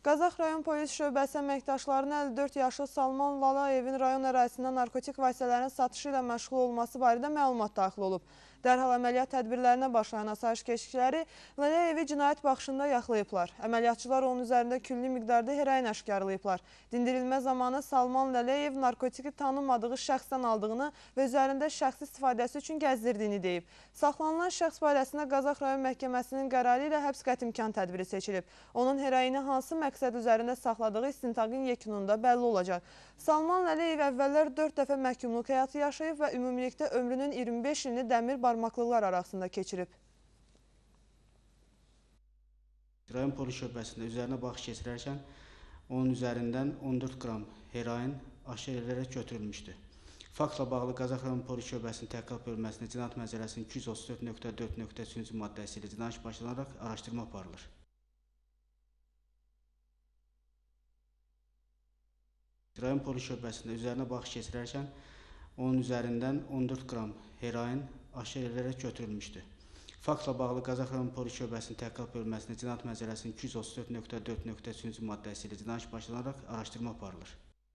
Qazax rayon polis şöbəsi əməkdaşlarının 54 yaşlı Salman Lalayevin rayon ərazisində narkotik vasitələrin satışı ilə məşğul olması barədə məlumat daxil olub. Dərhal əməliyyat tədbirlərinə başlayan asayiş keşikçiləri Lalayevi cinayət baxışında yaxlayıblar. Əməliyyatçılar onun üzərində külli miqdarda heroin aşkarlayıblar. Dindirilmə zamanı Salman Lalayev narkotiki tanınmadığı şəxsdən aldığını və üzərində şəxsi istifadəsi üçün gəzdirdiyini deyib. Saxlanılan şəxs barəsində Qazax rayon məhkəməsinin qərarı ilə həbs qətimkan tədbiri seçilib. Onun heroini hansı məqsəd üzərində saxladığı istintaqın yekununda bəlli olacaq. Salman Lalayev əvvəllər 4 dəfə məhkumluq həyatı yaşayıb və ümumilikdə ömrünün 25 ilini dəmir barmaqlıqlar arasında keçirib. Rayon polis şöbəsində üzərinə baxış keçirərkən onun üzərindən 14 qram heroin aşkar edilərək götürülmüşdür. Faktla bağlı Qazax rayon polis şöbəsinin təhqiqat bölməsində Cinayət Məcəlləsinin 234.4.3-cü maddəsi ilə cinayət başlanaraq araşdırma aparılır. Rayon polis şöbəsində üzərinə baxış keçirərkən onun üzərindən 14 qram heroin aşkar edilərək götürülmüşdür. Faktla bağlı Qazax rayon polis şöbəsinin təhqiqat bölməsində Cinayət Məcəlləsinin 234.4.3-cü maddəsi ilə cinayət başlanaraq araşdırma aparılır.